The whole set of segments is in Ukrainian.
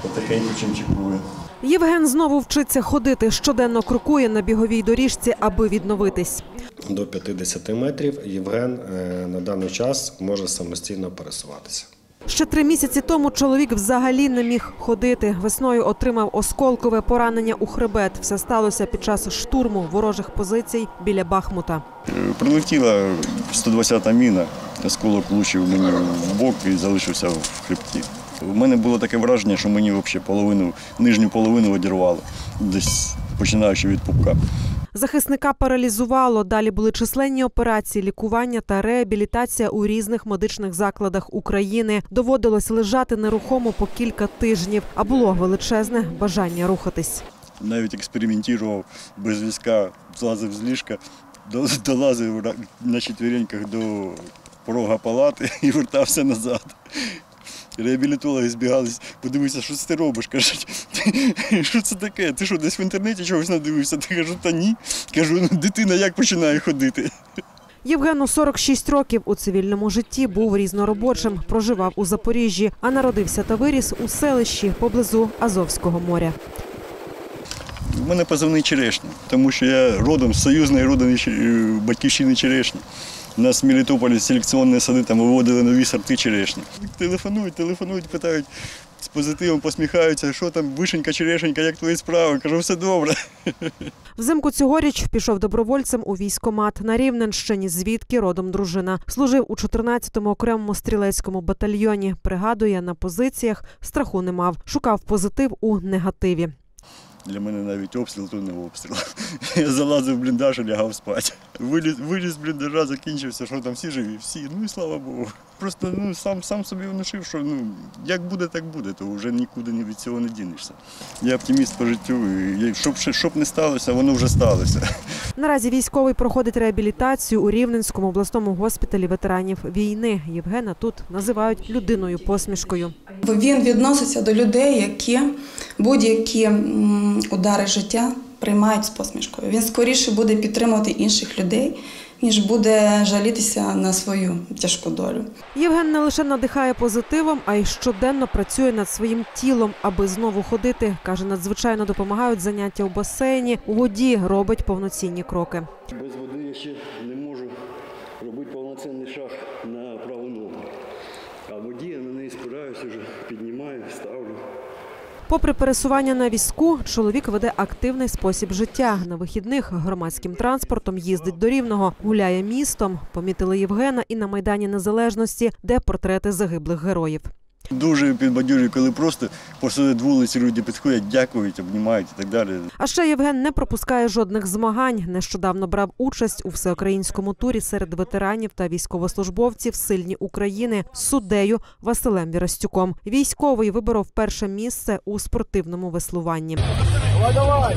потихеньку чим чіпує. Євген знову вчиться ходити, щоденно крокує на біговій доріжці, аби відновитись. До 50 метрів Євген на даний час може самостійно пересуватися. Ще 3 місяці тому чоловік взагалі не міг ходити. Весною отримав осколкове поранення у хребет. Все сталося під час штурму ворожих позицій біля Бахмута. Прилетіла 120-та міна, осколок влучив мені в бок і залишився в хребті. У мене було таке враження, що мені взагалі нижню половину одірвало, десь починаючи від пупка. Захисника паралізувало. Далі були численні операції, лікування та реабілітація у різних медичних закладах України. Доводилось лежати нерухомо по кілька тижнів, а було величезне бажання рухатись. Навіть експериментував без візка, злазив з ліжка, долазив на четвереньках до порога палати і вертався назад. Реабілітологи збігались, подивися, що ти робиш, кажуть, що це таке, ти що, десь в інтернеті чогось надивився? Ти кажу, та ні. Кажу, дитина як починає ходити? Євгену 46 років, у цивільному житті був різноробочим, проживав у Запоріжжі, а народився та виріс у селищі поблизу Азовського моря. У мене позивний Черешня, тому що я родом з союзної батьківщини Черешні. У нас в Мелітополі селекційні сади, там виводили нові сорти черешні. Телефонують, питають, з позитивом посміхаються, що там, вишенька, черешенька, як твої справи? Кажу, все добре. Взимку цьогоріч пішов добровольцем у військкомат на Рівненщині, звідки родом дружина. Служив у 14-му окремому стрілецькому батальйоні. Пригадує, на позиціях страху не мав. Шукав позитив у негативі. Для мене навіть обстріл – то не обстріл. Я залазив в бліндаж і лягав спати. Виліз з бліндажа, закінчився, що там всі живі, всі, ну і слава Богу. Просто сам собі внушив, що як буде, так буде, то вже нікуди від цього не дінешся. Я оптиміст по життю, і щоб не сталося, воно вже сталося. Наразі військовий проходить реабілітацію у Рівненському обласному госпіталі ветеранів війни. Євгена тут називають людиною-посмішкою. Він відноситься до людей, які будь-які удари життя приймають з посмішкою. Він скоріше буде підтримувати інших людей, ніж буде жалітися на свою тяжку долю. Євген не лише надихає позитивом, а й щоденно працює над своїм тілом, аби знову ходити. Каже, надзвичайно допомагають заняття у басейні, у воді робить повноцінні кроки. Без води я ще не можу робити повноцінний шаг на праву ногу. А в воді я на неї спираюся, вже піднімаю, ставлю. Попри пересування на візку, чоловік веде активний спосіб життя. На вихідних громадським транспортом їздить до Рівного, гуляє містом. Помітили Євгена і на Майдані Незалежності, де портрети загиблих героїв. Дуже підбадьорюю, коли просто посеред вулиці люди підходять, дякують, обнімають і так далі. А ще Євген не пропускає жодних змагань. Нещодавно брав участь у всеукраїнському турі серед ветеранів та військовослужбовців «Сильні України» з суддею Василем Вірастюком. Військовий виборов перше місце у спортивному веслуванні. Давай!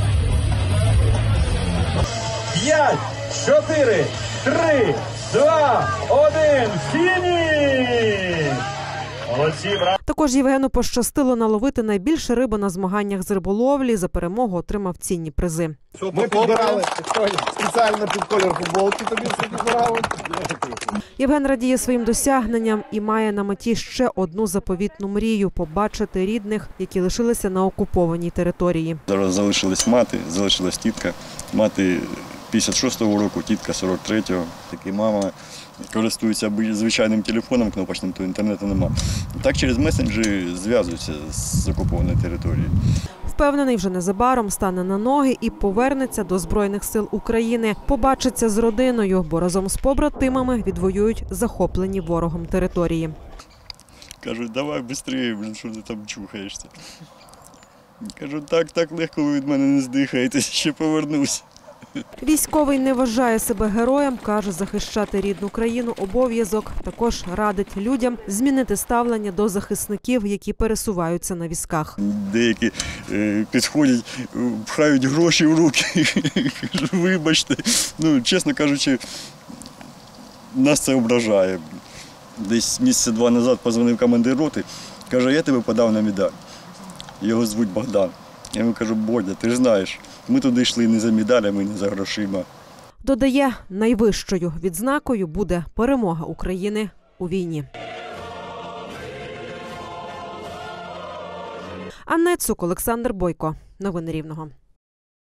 5, 4, 3, 2, 1, фініш! Також Євгену пощастило наловити найбільше риби на змаганнях з риболовлі. За перемогу отримав цінні призи. Ми підбирали спеціально під колір футболки, тобі все підбирали. Євген радіє своїм досягненням і має на меті ще одну заповітну мрію – побачити рідних, які лишилися на окупованій території. Зараз залишилась мати, залишилась тітка. Мати 56-го року, тітка 43-го. Такі мама користуються звичайним телефоном кнопочним, то інтернету нема. Так через месенджери зв'язуються з окупованою територією. Впевнений, вже незабаром стане на ноги і повернеться до Збройних сил України. Побачиться з родиною, бо разом з побратимами відвоюють захоплені ворогом території. Кажуть, давай швидше, що ти там чухаєшся. Кажу, так легко ви від мене не здихаєтесь, ще повернусь. Військовий не вважає себе героєм, каже, захищати рідну країну – обов'язок. Також радить людям змінити ставлення до захисників, які пересуваються на візках. Деякі підходять, пхають гроші в руки, кажу, вибачте. Чесно кажучи, нас це ображає. Десь місяця 2 назад позвонив командир роти, каже, я тебе подав на медаль. Його звуть Богдан. Я йому кажу, Бодя, ти ж знаєш, ми туди йшли не за медалями, не за грошима. Додає, найвищою відзнакою буде перемога України у війні. Анна Цук, Олександр Бойко. Новини Рівного.